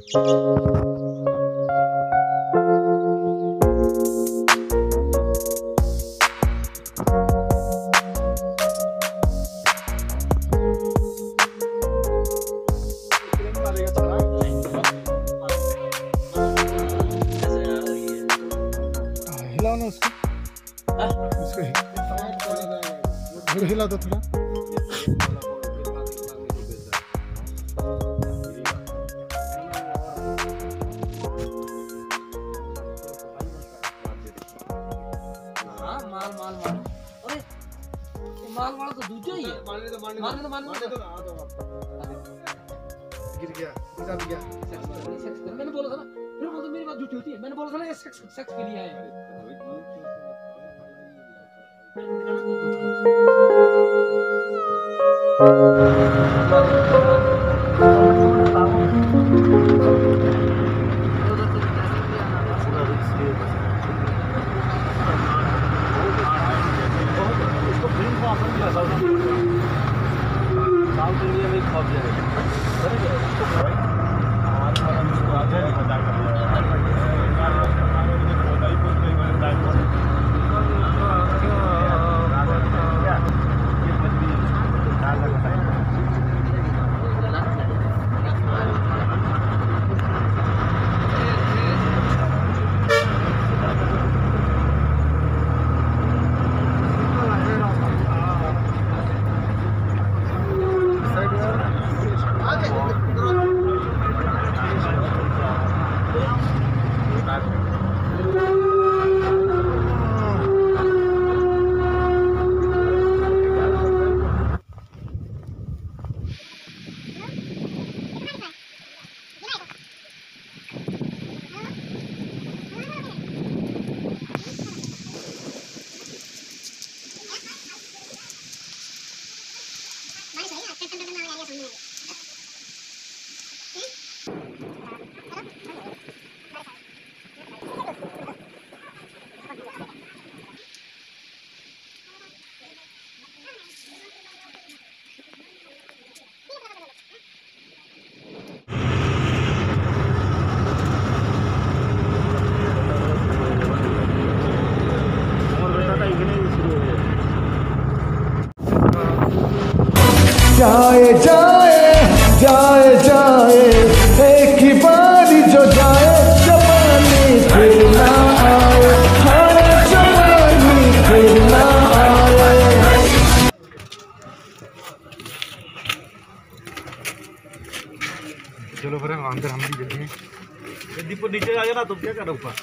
हिला दो थोड़ा। माल वाला तो दूसरा ही है। मारने तो गिर गया, गिरा भी गया। मैंने बोला था ना, फिर वो तो मेरी बात झूठी होती है। मैंने बोला था ना ये सेक्स के लिए आए हैं। जाए जाए जाए जाए एक ही बारी जो जाए जवानी फिर ना आए, हर जवानी फिर ना आए। चलो फिर अंदर हम भी जल्दी दीपक नीचे आ जाना, तुम क्या करो ऊपर।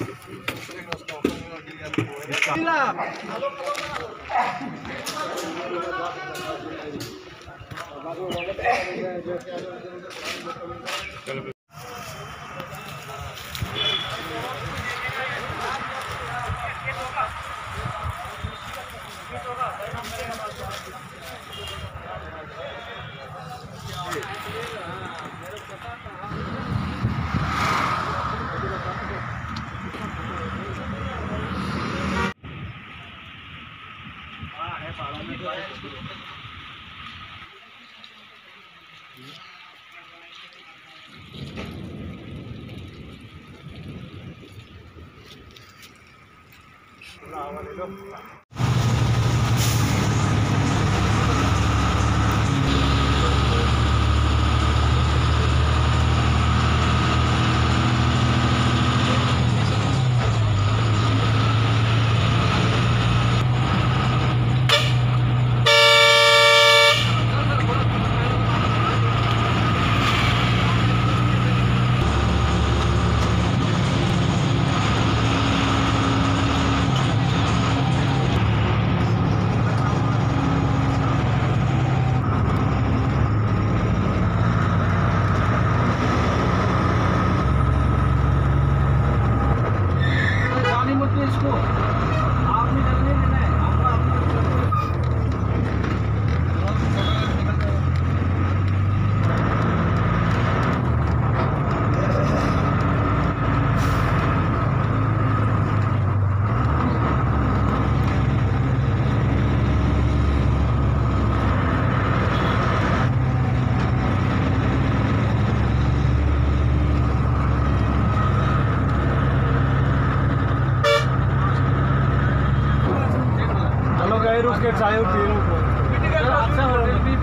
चाय रुक के चाय पी रहा हूँ। अच्छा होटल भी